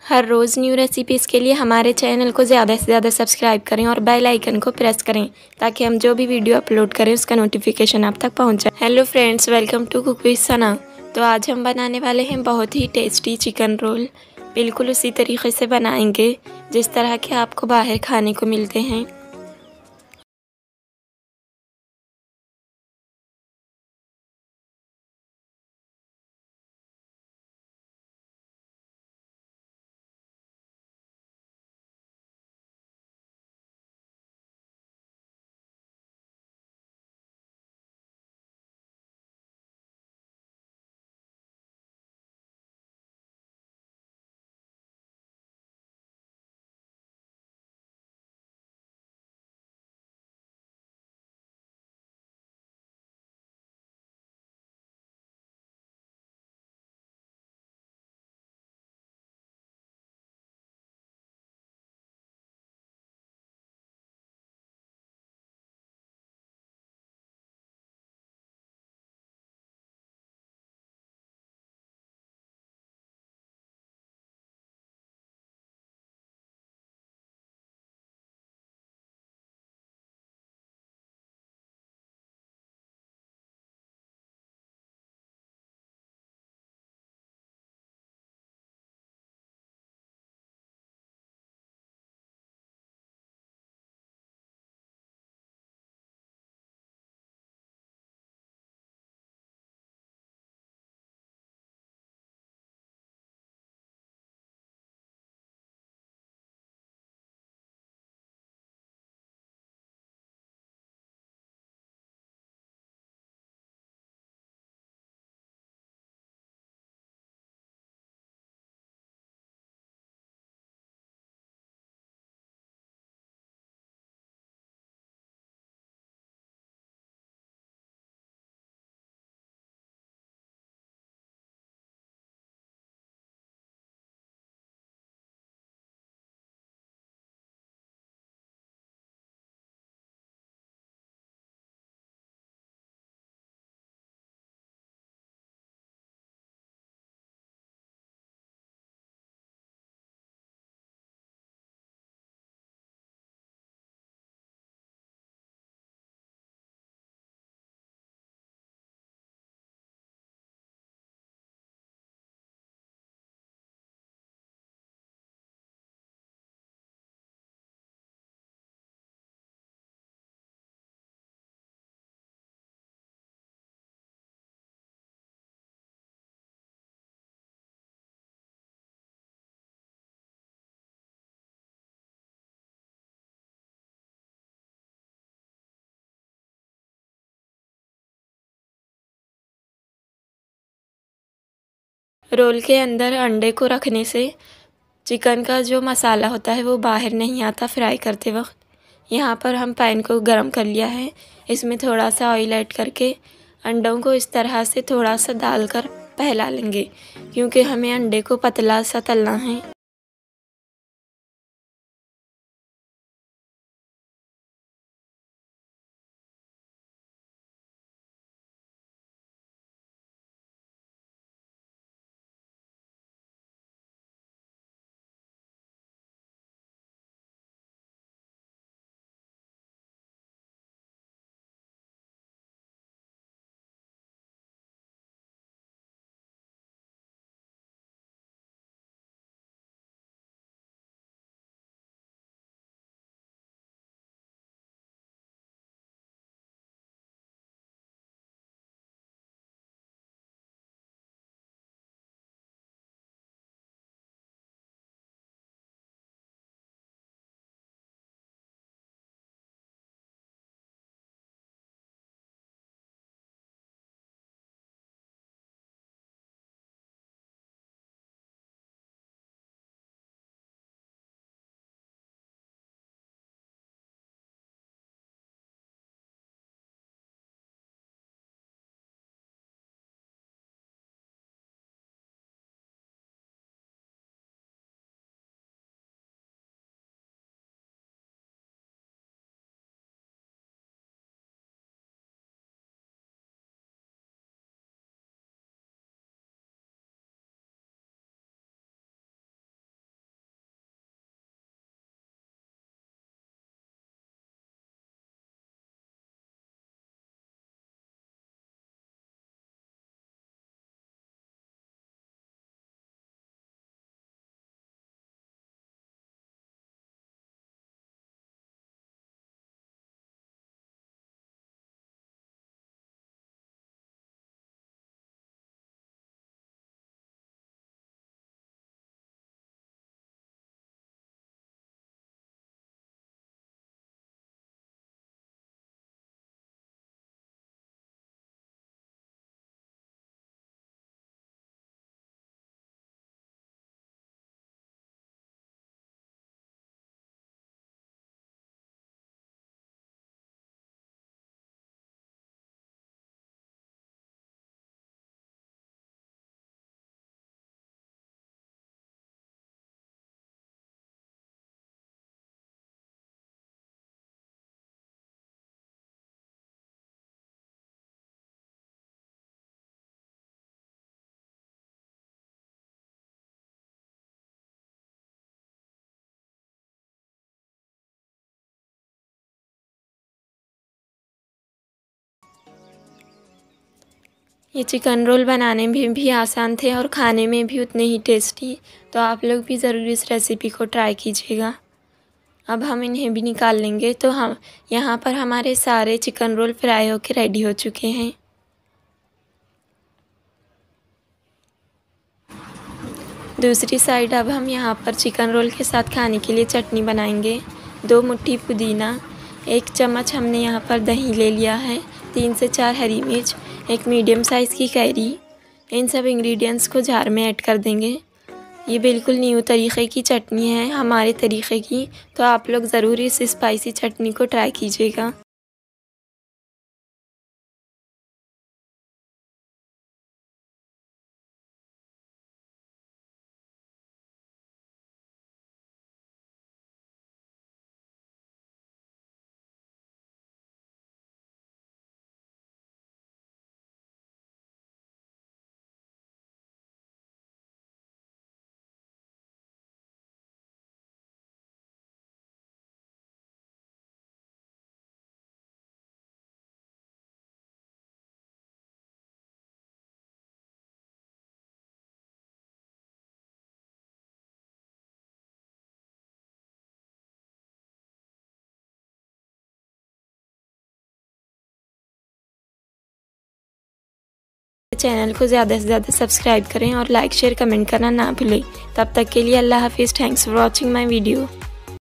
हर रोज़ new recipes के लिए हमारे चैनल को ज़्यादा से ज़्यादा सब्सक्राइब करें और बेल आइकन को प्रेस करें ताकि हम जो भी वीडियो अपलोड करें उसका नोटिफिकेशन आप तक पहुंच जाए। Hello friends, welcome to cook with Sana. तो आज हम बनाने वाले हैं बहुत ही टेस्टी चिकन रोल। बिल्कुल उसी तरीके से बनाएंगे जिस तरह के आपको बाहर खाने को मिलते हैं। रोल के अंदर अंडे को रखने से चिकन का जो मसाला होता है वो बाहर नहीं आता फ्राई करते वक्त। यहाँ पर हम पैन को गरम कर लिया है। इसमें थोड़ा सा ऑयल ऐड करके अंडों को इस तरह से थोड़ा सा डालकर फैला लेंगे, क्योंकि हमें अंडे को पतला सा तलना है। ये चिकन रोल बनाने में भी आसान थे और खाने में भी उतने ही टेस्टी। तो आप लोग भी ज़रूर इस रेसिपी को ट्राई कीजिएगा। अब हम इन्हें भी निकाल लेंगे। तो हम यहाँ पर हमारे सारे चिकन रोल फ्राई होकर रेडी हो चुके हैं। दूसरी साइड अब हम यहाँ पर चिकन रोल के साथ खाने के लिए चटनी बनाएंगे। 2 मुट्ठी पुदीना, 1 चम्मच हमने यहाँ पर दही ले लिया है, 3 से 4 हरी मिर्च, 1 मीडियम साइज़ की कैरी। इन सब इंग्रेडिएंट्स को जार में ऐड कर देंगे। ये बिल्कुल न्यू तरीक़े की चटनी है, हमारे तरीक़े की। तो आप लोग ज़रूर इस स्पाइसी चटनी को ट्राई कीजिएगा। चैनल को ज़्यादा से ज़्यादा सब्सक्राइब करें और लाइक शेयर कमेंट करना ना भूलें। तब तक के लिए अल्लाह हाफिज़। Thanks for watching my video.